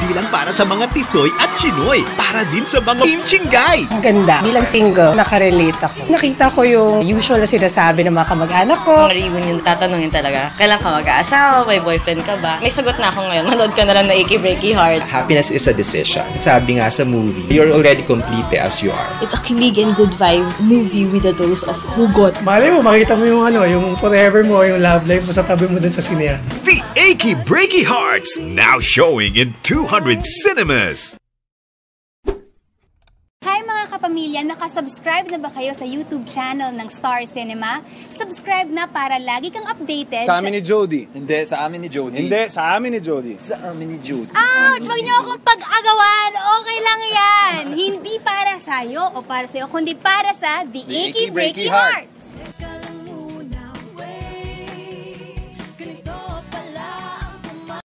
Hindi lang para sa mga tisoy at chinoy, para din sa mga Team Chinggay. Ang ganda. Bilang single, nakarelate ako. Nakita ko yung usual na sinasabi ng mga kamag-anak ko. Ang reunion, tatanungin talaga, kailan ka mag-aasawa? May boyfriend ka ba? May sagot na ako ngayon. Manood ka na lang na Achy Breaky Hearts. Happiness is a decision. Sabi nga sa movie, you're already complete as you are. It's a kilig and good vibe movie with a dose of hugot. Malay mo, makita mo yung yung forever mo, yung love life mo sa tabi mo dun sa sinehan. The Achy Breaky Hearts, now showing in 200 cinemas. Hi mga kapamilya! Nakasubscribe na ba kayo sa YouTube channel ng Star Cinema? Subscribe na para lagi kang updated Sa amin ni Jodi. Hindi, sa amin ni Jodi. Hindi, sa amin ni Jodi. Sa amin ni Jodi. Ouch! Wag niyo akong pag-agawan! Okay lang yan! Hindi para sa'yo o para sa'yo, kundi para sa The Achy Breaky Hearts!